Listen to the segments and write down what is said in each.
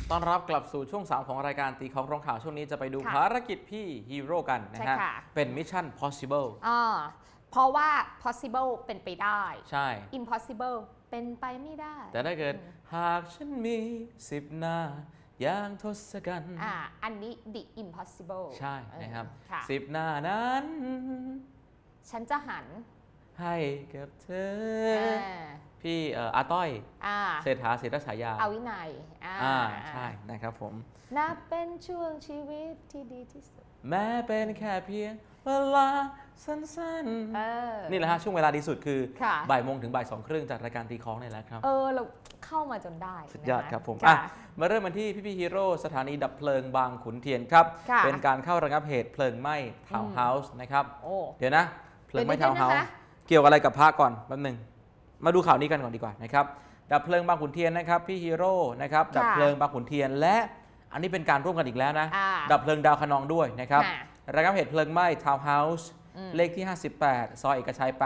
ต้อนรับกลับสู่ช่วง3ของรายการตีของร้องข่าวช่วงนี้จะไปดูภารกิจพี่ฮีโร่กันนะฮะเป็นมิชชั่น possible เพราะว่า possible เป็นไปได้ใช่ impossible เป็นไปไม่ได้แต่ถ้าเกิดหากฉันมี10 หน้าอย่างทศกัณฐ์อันนี้ the impossible ใช่นะครับ10 หน้านั้นฉันจะหันให้กับเธอพี่อาต้อยเศรษฐาศิรฉายาอาวินัยใช่นะครับผมนับเป็นช่วงชีวิตที่ดีที่สุดแม้เป็นแค่เพียงเวลาสั้นๆนี่แหละฮะช่วงเวลาดีสุดคือบ่ายโมงถึงบ่าย2:30จากรายการตีคล้องนี่แหละครับเราเข้ามาจนได้สุดยอดครับผมมาเริ่มกันที่พี่ฮีโร่สถานีดับเพลิงบางขุนเทียนครับเป็นการเข้าระงับเหตุเพลิงไหม้ทาวน์เฮาส์นะครับเดี๋ยวนะเพลิงไหม้ทาวน์เฮาส์เกี่ยวอะไรกับพระก่อนแป๊บนึงมาดูข่าวนี้กันก่อนดีกว่านะครับดับเพลิงบางขุนเทียนนะครับพี่ฮีโร่นะครับดับเพลิงบางขุนเทียนและอันนี้เป็นการร่วมกันอีกแล้วนะดับเพลิงดาวคะนองด้วยนะครับระงับเหตุเพลิงไหม้ทาวน์เฮาส์เลขที่58ซอยเอกชัย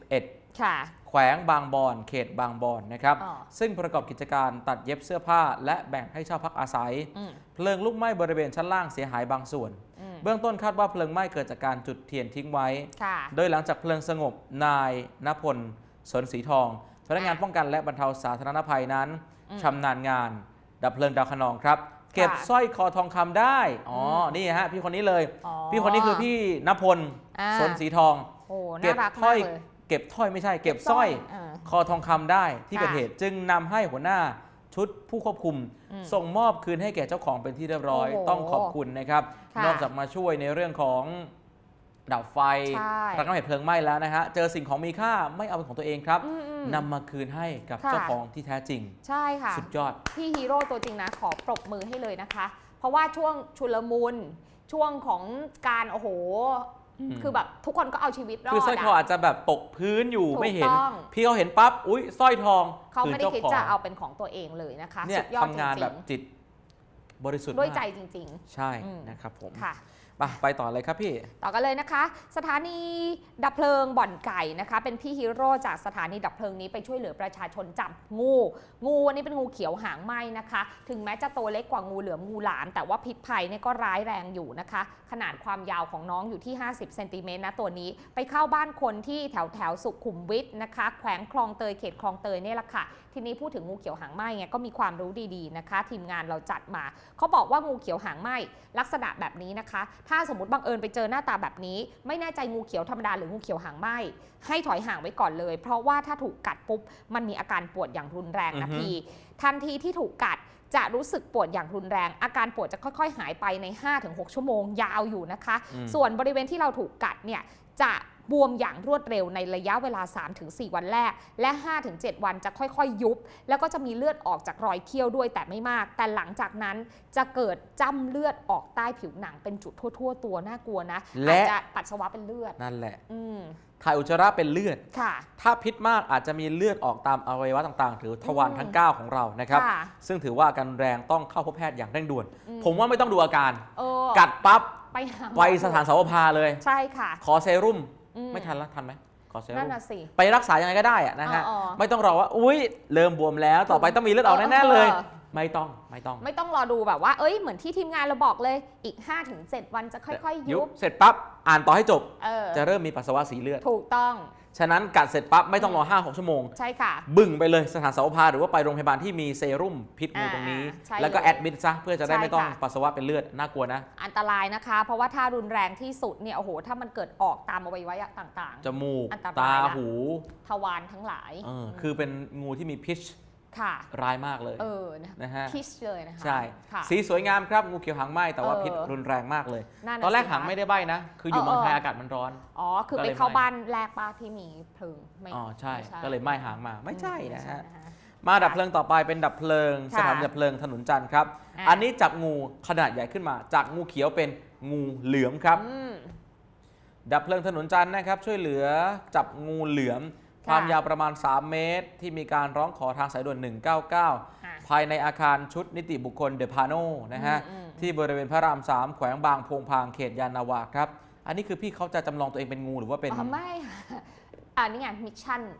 81แขวงบางบอนเขตบางบอนนะครับซึ่งประกอบกิจการตัดเย็บเสื้อผ้าและแบ่งให้เช่าพักอาศัยเพลิงลุกไหม้บริเวณชั้นล่างเสียหายบางส่วนเบื้องต้นคาดว่าเพลิงไหม้เกิดจากการจุดเทียนทิ้งไว้โดยหลังจากเพลิงสงบนายณพลสนศรีทองพนักงานป้องกันและบรรเทาสาธารณภัยนั้นชำนาญงานดับเพลิงดาวคะนองครับเก็บสร้อยคอทองคำได้นี่ฮะพี่คนนี้เลยพี่คนนี้คือพี่ณพลสนศรีทองเก็บถ้อยไม่ใช่เก็บสร้อยคอทองคำได้ที่เกิดเหตุจึงนำให้หัวหน้าชุดผู้ควบคุมส่งมอบคืนให้แก่เจ้าของเป็นที่เรียบร้อยต้องขอบคุณนะครับนอกจากมาช่วยในเรื่องของดับไฟระงับเหตุเพลิงไหม้แล้วนะฮะเจอสิ่งของมีค่าไม่เอาเป็นของตัวเองครับนำมาคืนให้กับเจ้าของที่แท้จริงใช่ค่ะสุดยอดพี่ฮีโร่ตัวจริงนะขอปรบมือให้เลยนะคะเพราะว่าช่วงชุลมุนช่วงของการโอ้โหคือแบบทุกคนก็เอาชีวิตรอดคือสร้อยคออาจจะแบบตกพื้นอยู่ไม่เห็นพี่เขาเห็นปั๊บอุ๊ยสร้อยทองเขาไม่ได้คิดจะเอาเป็นของตัวเองเลยนะคะสุดยอดทำงานแบบจิตบริสุทธิ์ด้วยใจจริงๆใช่นะครับผมไปต่อเลยครับพี่ต่อกันเลยนะคะสถานีดับเพลิงบ่อนไก่นะคะเป็นพี่ฮีโร่จากสถานีดับเพลิงนี้ไปช่วยเหลือประชาชนจับงูอันนี้เป็นงูเขียวหางไหม้นะคะถึงแม้จะตัวเล็กกว่างูเหลือมงูหลามแต่ว่าพิษภัยเนี่ยก็ร้ายแรงอยู่นะคะขนาดความยาวของน้องอยู่ที่50 เซนติเมตรนะตัวนี้ไปเข้าบ้านคนที่แถวสุขุมวิทนะคะแขวงคลองเตยเขตคลองเตยนี่แหละค่ะทีนี้พูดถึงงูเขียวหางไหม้ไงก็มีความรู้ดีๆนะคะทีมงานเราจัดมาเขาบอกว่างูเขียวหางไหม้ลักษณะแบบนี้นะคะถ้าสมมติบังเอิญไปเจอหน้าตาแบบนี้ไม่แน่ใจงูเขียวธรรมดาหรืองูเขียวหางไหม้ให้ถอยห่างไว้ก่อนเลยเพราะว่าถ้าถูกกัดปุ๊บมันมีอาการปวดอย่างรุนแรงนะพี่ทันทีที่ถูกกัดจะรู้สึกปวดอย่างรุนแรงอาการปวดจะค่อยๆหายไปใน 5-6 ชั่วโมงยาวอยู่นะคะส่วนบริเวณที่เราถูกกัดเนี่ยจะบวมอย่างรวดเร็วในระยะเวลา 3-4 วันแรกและ 5-7 วันจะค่อยๆยุบแล้วก็จะมีเลือดออกจากรอยเคี้ยวด้วยแต่ไม่มากแต่หลังจากนั้นจะเกิดจ้ำเลือดออกใต้ผิวหนังเป็นจุดทั่วๆตัวน่ากลัวนะอาจจะปัสสาวะเป็นเลือดนั่นแหละถ่ายอุจจาระเป็นเลือดถ้าพิษมากอาจจะมีเลือดออกตามอวัยวะต่างๆหรือทวารทั้ง9ของเรานะครับซึ่งถือว่าอาการแรงต้องเข้าพบแพทย์อย่างเร่งด่วนผมว่าไม่ต้องดูอาการกัดปั๊บไปสถานสาวภาเลยใช่ค่ะขอเซรุ่มไม่ทันแล้วทันไหมขอเซรุ่มไปรักษายังไงก็ได้นะฮะไม่ต้องรอว่าอุ๊ยเริ่มบวมแล้วต่อไปต้องมีเลือดออกแน่ๆเลยไม่ต้องรอดูแบบว่าเหมือนที่ทีมงานเราบอกเลยอีก 5-7 วันจะค่อยๆยุบเสร็จปั๊บอ่านต่อให้จบจะเริ่มมีปัสสาวะสีเลือดถูกต้องฉะนั้นกัดเสร็จปั๊บไม่ต้องรอ 5-6 ชั่วโมงใช่ค่ะบึ่งไปเลยสถานสาวภาหรือว่าไปโรงพยาบาลที่มีเซรุ่มพิษงูตรงนี้แล้วก็แอดมิดซะเพื่อจะได้ไม่ต้องปัสสาวะเป็นเลือดน่ากลัวนะอันตรายนะคะเพราะว่าถ้ารุนแรงที่สุดเนี่ยโอ้โหถ้ามันเกิดออกตามอวัยวะต่างๆจมูกตาหูทวารทั้งหลายคือเป็นงูที่มีพิษร้ายมากเลยนะฮะพิษเลยนะคะใช่สีสวยงามครับงูเขียวหางไหม้แต่ว่าพิษรุนแรงมากเลยตอนแรกหางไม่ได้ใบ้นะคืออยู่เมืองไทยอากาศมันร้อนคือไปเข้าบ้านแรกป้าที่มีเพลิงใช่ก็เลยไหม้หางมาไม่ใช่นะฮะมาดับเพลิงต่อไปเป็นดับเพลิงสถานีดับเพลิงถนนจันทร์ครับอันนี้จับงูขนาดใหญ่ขึ้นมาจากงูเขียวเป็นงูเหลือมครับดับเพลิงถนนจันทร์นะครับช่วยเหลือจับงูเหลือมความยาวประมาณ3 เมตรที่มีการร้องขอทางสายด่วน199ภายในอาคารชุดนิติบุคคลเดพาโนนะฮะที่บริเวณพระราม3แขวงบางโพงพางเขตยานนาวาครับอันนี้คือพี่เขาจะจำลองตัวเองเป็นงูหรือว่าเป็นไม่อันนี้ไงมิชชั่น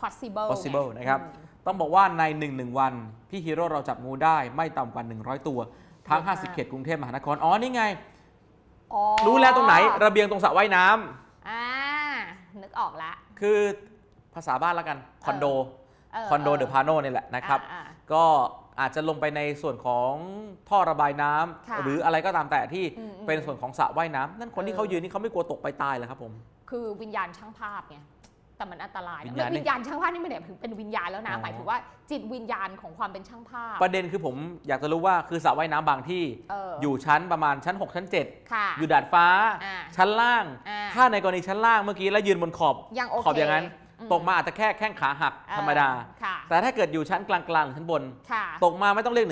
possible นะครับต้องบอกว่าใน1วันพี่ฮีโร่เราจับงูได้ไม่ต่ำกว่า100ตัวทั้ง50เขตกรุงเทพมหานครนี่ไงรู้แล้วตรงไหนระเบียงตรงสระว่ายน้ำนึกออกละคือภาษาบ้านแล้วกันคอนโดเดอะพาโนนี่แหละนะครับก็อาจจะลงไปในส่วนของท่อระบายน้ำหรืออะไรก็ตามแต่ที่เป็นส่วนของสระว่ายน้ำนั่นคนที่เขายืนนี่เขาไม่กลัวตกไปตายเลยครับผมคือวิญญาณช่างภาพไงแต่มันอันตรายวิญญาณช่างภาพนี่ไม่ได้ถึงเป็นวิญญาณแล้วนะหมายถึงว่าจิตวิญญาณของความเป็นช่างภาพประเด็นคือผมอยากจะรู้ว่าคือสระว่ายน้ำบางที่อยู่ชั้นประมาณชั้น6ชั้น7อยู่ดาดฟ้าชั้นล่างถ้าในกรณีชั้นล่างเมื่อกี้แล้วยืนบนขอบอย่างนั้นตกมาอาจจะแค่แข้งขาหักธรรมดาแต่ถ้าเกิดอยู่ชั้นกลางๆหรือชั้นบนตกมาไม่ต้องเรียก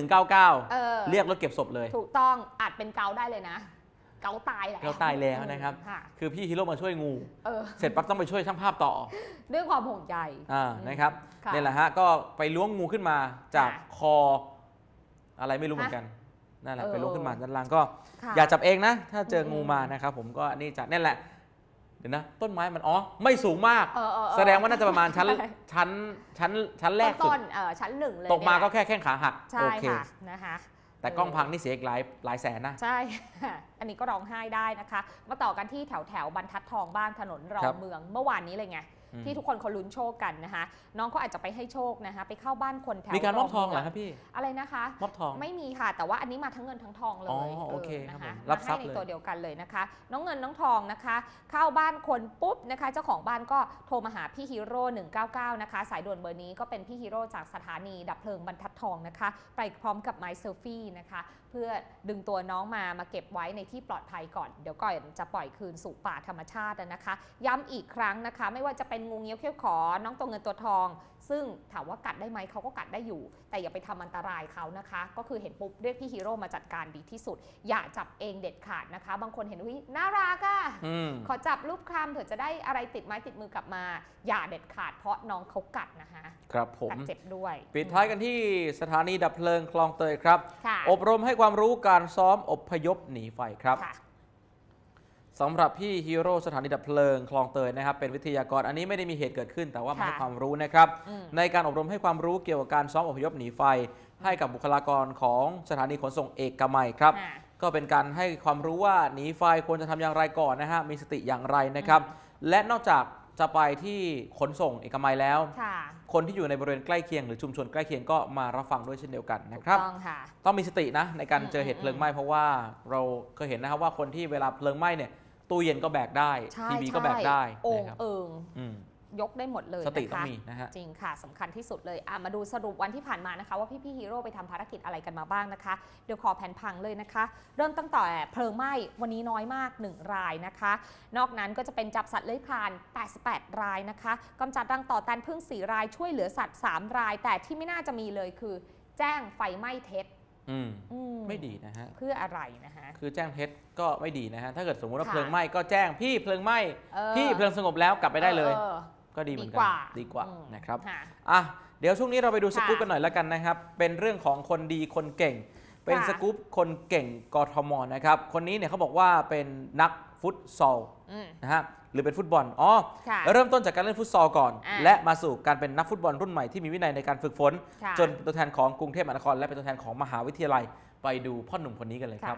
199เรียกรถเก็บศพเลยถูกต้องอาจเป็นเกาได้เลยนะเกาตายแล้วนะครับคือพี่ฮีโร่มาช่วยงูเสร็จปั๊บต้องไปช่วยช่างภาพต่อด้วยความห่วงใยนะครับนี่แหละฮะก็ไปล้วงงูขึ้นมาจากคออะไรไม่รู้เหมือนกันนั่นแหละไปล้วงขึ้นมาด้านล่างก็อย่าจับเองนะถ้าเจองูมานะครับผมก็นี่จัดนั่นแหละเดี๋ยวนะต้นไม้มันไม่สูงมากแสดงว่าน่าจะประมาณชั้นแรกสุดชั้น1เลยตกมาก็แค่แข้งขาหักโอเคนะคะแต่กล้องพังนี่เสียอีกหลายแสนนะใช่อันนี้ก็ร้องไห้ได้นะคะมาต่อกันที่แถวบรรทัดทองบ้านถนนรองเมืองเมื่อวานนี้เลยไงที่ทุกคนเขาลุ้นโชคกันนะคะน้องเขาอาจจะไปให้โชคนะคะไปเข้าบ้านคนแถวมีการมอบทองเหรอครับพี่อะไรนะคะมอบทองไม่มีค่ะแต่ว่าอันนี้มาทั้งเงินทั้งทองเลยโอเคนะคะรับทรัพย์ในตัวเดียวกันเลยนะคะน้องเงินน้องทองนะคะเข้าบ้านคนปุ๊บนะคะเจ้าของบ้านก็โทรมาหาพี่ฮีโร่199นะคะสายด่วนเบอร์นี้ก็เป็นพี่ฮีโร่จากสถานีดับเพลิงบรรทัดทองนะคะไปพร้อมกับไมค์เซลฟี่นะคะเพื่อดึงตัวน้องมาเก็บไว้ในที่ปลอดภัยก่อนเดี๋ยวก่อนจะปล่อยคืนสู่ป่าธรรมชาตินะคะย้ำอีกครั้งนะคะไม่ว่าจะเป็นงูเงี้ยวเขี้ยวขอน้องตัวเงินตัวทองซึ่งถามว่ากัดได้ไหมเขาก็กัดได้อยู่แต่อย่าไปทำอันตรายเขานะคะก็คือเห็นปุ๊บเรียกพี่ฮีโร่มาจัดการดีที่สุดอย่าจับเองเด็ดขาดนะคะบางคนเห็นน่ารักอ่ะขอจับรูปคลำเถอะจะได้อะไรติดไม้ติดมือกลับมาอย่าเด็ดขาดเพราะน้องเขากัดนะคะครับผมกัดเจ็บด้วยปิดท้ายกันที่สถานีดับเพลิงคลองเตยครับอบรมให้ความรู้การซ้อมอพยพหนีไฟครับสำหรับพี่ฮีโร่สถานีดับเพลิงคลองเตยนะครับเป็นวิทยากรอันนี้ไม่ได้มีเหตุเกิดขึ้นแต่ว่ามาให้ความรู้นะครับในการอบรมให้ความรู้เกี่ยวกับการซ้อมอพยพหนีไฟให้กับบุคลากรของสถานีขนส่งเอกมัยครับก็เป็นการให้ความรู้ว่าหนีไฟควรจะทำอย่างไรก่อนนะฮะมีสติอย่างไรนะครับและนอกจากจะไปที่ขนส่งเอกมัยแล้วคนที่อยู่ในบริเวณใกล้เคียงหรือชุมชนใกล้เคียงก็มารับฟังด้วยเช่นเดียวกันนะครับต้องมีสตินะในการเจอเหตุเพลิงไหม้เพราะว่าเราเคยเห็นนะครับว่าคนที่เวลาเพลิงไหม้เนี่ยตู้เย็นก็แบกได้ทีวีก็แบกได้นะครับยกได้หมดเลยสติต้องมีนะฮะจริงค่ะสำคัญที่สุดเลยมาดูสรุปวันที่ผ่านมานะคะว่าพี่ฮีโร่ไปทำภารกิจอะไรกันมาบ้างนะคะเดี๋ยวขอแผนพังเลยนะคะเริ่มตั้งแต่เพลิงไหม้วันนี้น้อยมาก1รายนะคะนอกนั้นก็จะเป็นจับสัตว์เลื้อยคลาน88รายนะคะกำจัดรังต่อแตนพึ่ง4รายช่วยเหลือสัตว์3รายแต่ที่ไม่น่าจะมีเลยคือแจ้งไฟไหม้เท็จไม่ดีนะฮะเพื่ออะไรนะฮะคือแจ้งเท็จก็ไม่ดีนะฮะถ้าเกิดสมมติว่าเพลิงไหม้ก็แจ้งพี่เพลิงไหม้พี่เพลิงสงบแล้วกลับไปได้เลยก็ดีเหมือนกันดีกว่านะครับเดี๋ยวช่วงนี้เราไปดูสกู๊ปกันหน่อยแล้วกันนะครับเป็นเรื่องของคนดีคนเก่งเป็นสกู๊ปคนเก่งกทมนะครับคนนี้เนี่ยเขาบอกว่าเป็นนักฟุตซอลนะฮะหรือเป็นฟุตบอลเริ่มต้นจากการเล่นฟุตซอลก่อนและมาสู่การเป็นนักฟุตบอลรุ่นใหม่ที่มีวินัยในการฝึกฝนจนเป็นตัวแทนของกรุงเทพมหานครและเป็นตัวแทนของมหาวิทยาลัยไปดูพ่อหนุ่มคนนี้กันเลยครับ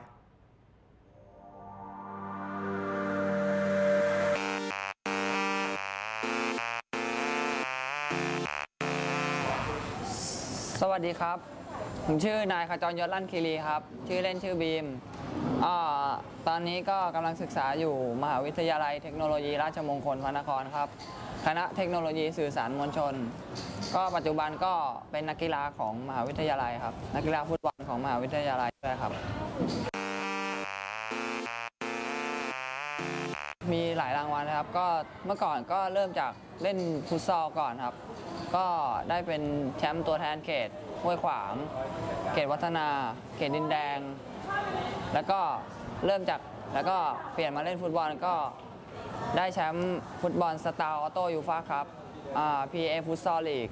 สวัสดีครับผมชื่อนายขจรยศลั่นคีรีครับชื่อเล่นชื่อบีมตอนนี้ก็กำลังศึกษาอยู่มหาวิทยาลัยเทคโนโลยีราชมงคลพระนครครับคณะเทคโนโลยีสื่อสารมวลชนก็ปัจจุบันก็เป็นนักกีฬาของมหาวิทยาลัยครับนักกีฬาฟุตบอลของมหาวิทยาลัยด้วยครับมีหลายรางวัลนะครับก็เมื่อก่อนก็เริ่มจากเล่นฟุตซอลก่อนครับก็ได้เป็นแชมป์ตัวแทนเขตห้วยขวางเขตวัฒนาเขตดินแดงแล้วก็เริ่มจากแล้วก็เปลี่ยนมาเล่นฟุตบอลก็ได้แชมป์ฟุตบอลสตาร์ออโต้ยูฟ่าครับPA ฟุตซอลลีก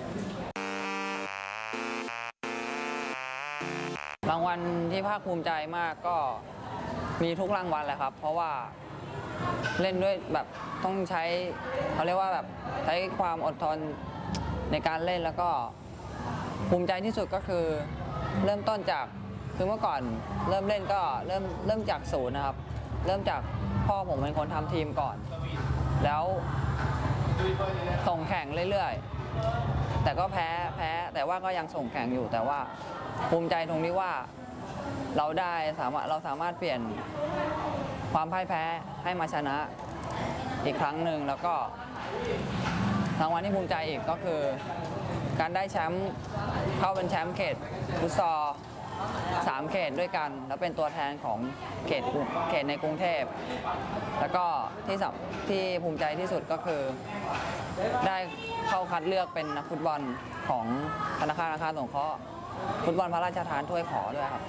รางวัลที่ภาคภูมิใจมากก็มีทุกรางวัลแหละครับเพราะว่าเล่นด้วยแบบต้องใช้เขาเรียกว่าแบบใช้ความอดทนในการเล่นแล้วก็ภูมิใจที่สุดก็คือเริ่มต้นจากคือเมื่อก่อนเริ่มเล่นก็เริ่มจากศูนย์นะครับเริ่มจากพ่อผมเป็นคนทำทีมก่อนแล้วส่งแข่งเรื่อยๆแต่ก็แพ้แต่ว่าก็ยังส่งแข่งอยู่แต่ว่าภูมิใจตรงที่ว่าเราสามารถเปลี่ยนความพ่ายแพ้ให้มาชนะอีกครั้งหนึ่งแล้วก็รางวัลที่ภูมิใจอีกก็คือการได้แชมป์เข้าเป็นแชมป์เขตฟุตซอล3 เขตด้วยกันแล้วเป็นตัวแทนของเขตในกรุงเทพแล้วก็ที่ภูมิใจที่สุดก็คือได้เข้าคัดเลือกเป็นนักฟุตบอลของธนาคารอาคารสงเคราะห์ฟุตบอลพระราชทานถ้วยขอด้วยครับ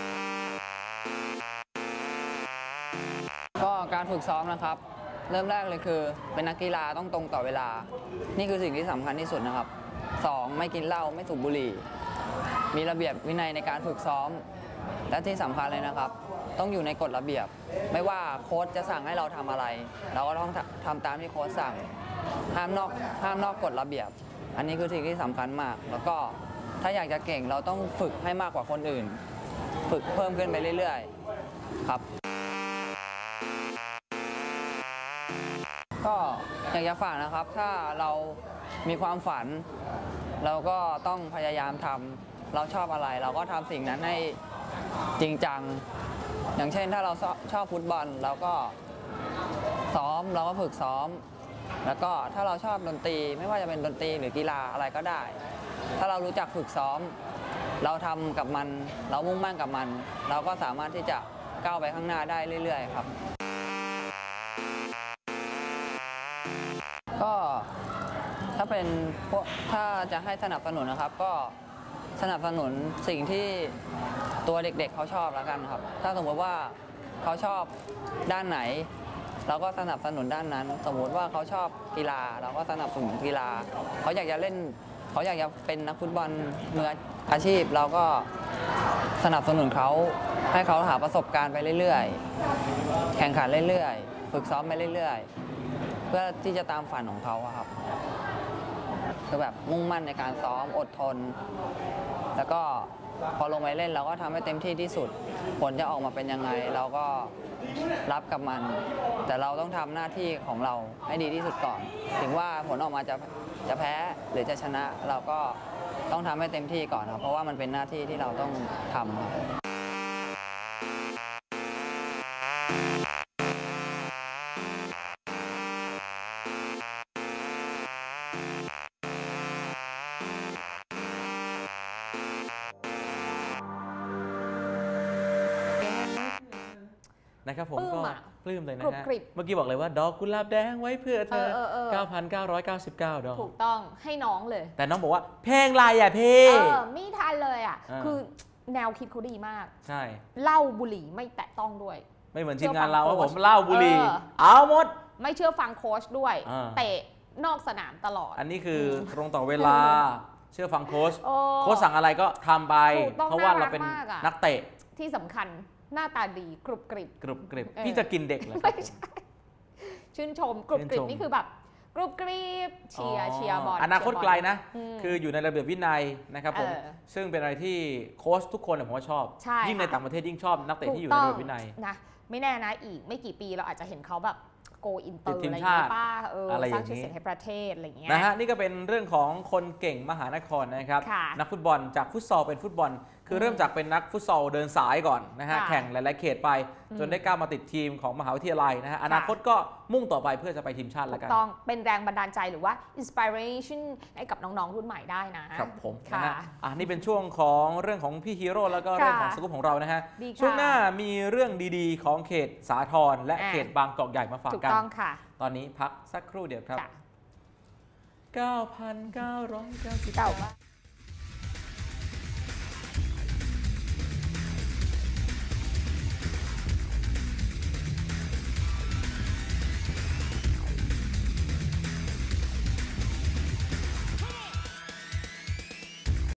ก็การฝึกซ้อมนะครับเริ่มแรกเลยคือเป็นนักกีฬาต้องตรงต่อเวลานี่คือสิ่งที่สำคัญที่สุดนะครับ2ไม่กินเหล้าไม่สูบบุหรี่มีระเบียบวินัยในการฝึกซ้อมและที่สำคัญเลยนะครับต้องอยู่ในกฎระเบียบไม่ว่าโค้ชจะสั่งให้เราทำอะไรเราก็ต้องทำตามที่โค้ชสั่งห้ามนอกกฎระเบียบอันนี้คือสิ่งที่สำคัญมากแล้วก็ถ้าอยากจะเก่งเราต้องฝึกให้มากกว่าคนอื่นฝึกเพิ่มขึ้นไปเรื่อยๆครับก็อยากจะฝากนะครับถ้าเรามีความฝันเราก็ต้องพยายามทำเราชอบอะไรเราก็ทำสิ่งนั้นให้จริงจังอย่างเช่นถ้าเราชอบฟุตบอลเราก็ซ้อมเราก็ฝึกซ้อมแล้วก็ถ้าเราชอบดนตรีไม่ว่าจะเป็นดนตรีหรือกีฬาอะไรก็ได้ถ้าเรารู้จักฝึกซ้อมเราทำกับมันเรามุ่งมั่นกับมันเราก็สามารถที่จะก้าวไปข้างหน้าได้เรื่อยๆครับก็ถ้าจะให้สนับสนุนนะครับก็สนับสนุนสิ่งที่ตัวเด็กๆเขาชอบแล้วกันครับถ้าสมมติว่าเขาชอบด้านไหนเราก็สนับสนุนด้านนั้นสมมติว่าเขาชอบกีฬาเราก็สนับสนุนกีฬาเขาอยากจะเป็นนักฟุตบอลมืออาชีพเราก็สนับสนุนเขาให้เขาหาประสบการณ์ไปเรื่อยๆแข่งขันเรื่อยๆฝึกซ้อมไปเรื่อยๆเพื่อที่จะตามฝันของเขาครับคือแบบมุ่งมั่นในการซ้อมอดทนแล้วก็พอลงไปเล่นเราก็ทำให้เต็มที่ที่สุดผลจะออกมาเป็นยังไงเราก็รับกับมันแต่เราต้องทำหน้าที่ของเราให้ดีที่สุดก่อนถึงว่าผลออกมาจะแพ้หรือจะชนะเราก็ต้องทำให้เต็มที่ก่อนครับเพราะว่ามันเป็นหน้าที่ที่เราต้องทำครับนะครับผมก็ปลื้มเลยนะฮะกริบเมื่อกี้บอกเลยว่าดอกกุหลาบแดงไว้เพื่อเธอ 9,999 ดอกถูกต้องให้น้องเลยแต่น้องบอกว่าเพลงอะไรอ่ะพี่ไม่ทันเลยอ่ะคือแนวคิดเขาดีมากใช่เหล้าบุหรี่ไม่แตะต้องด้วยไม่เหมือนทีมงานเราผมเหล้าบุหรี่เอาหมดไม่เชื่อฟังโค้ชด้วยเตะนอกสนามตลอดอันนี้คือตรงต่อเวลาเชื่อฟังโค้ชสั่งอะไรก็ทำไปเพราะว่าเราเป็นนักเตะที่สำคัญหน้าตาดีกรุบกริบพี่จะกินเด็กเหรอไม่ใช่ชื่นชมกรุบกริบนี่คือแบบกรุบกริบเชียร์บอลอนาคตไกลนะคืออยู่ในระเบียบวินัยนะครับผมซึ่งเป็นอะไรที่โค้ชทุกคนผมว่าชอบยิ่งในต่างประเทศยิ่งชอบนักเตะที่อยู่ในระเบียบวินัยนะไม่แน่นะอีกไม่กี่ปีเราอาจจะเห็นเขาแบบโกอินเตอร์อะไรป้าสร้างชื่อเสียงให้ประเทศอะไรอย่างเงี้ยนะฮะนี่ก็เป็นเรื่องของคนเก่งมหานครนะครับนักฟุตบอลจากฟุตซอลเป็นฟุตบอลคือเริ่มจากเป็นนักฟุตซอลเดินสายก่อนนะฮะแข่งหลายๆเขตไปจนได้ก้าวมาติดทีมของมหาวิทยาลัยนะฮะอนาคตก็มุ่งต่อไปเพื่อจะไปทีมชาติแล้วกันต้องเป็นแรงบันดาลใจหรือว่า inspiration ให้กับน้องๆรุ่นใหม่ได้นะครับผมนะฮะนี่เป็นช่วงของเรื่องของพี่ฮีโร่แล้วก็เรื่องของสกู๊ปของเรานะฮะช่วงหน้ามีเรื่องดีๆของเขตสาทรและเขตบางกอกใหญ่มาฝากกันตอนนี้พักสักครู่เดียวครับ 9,999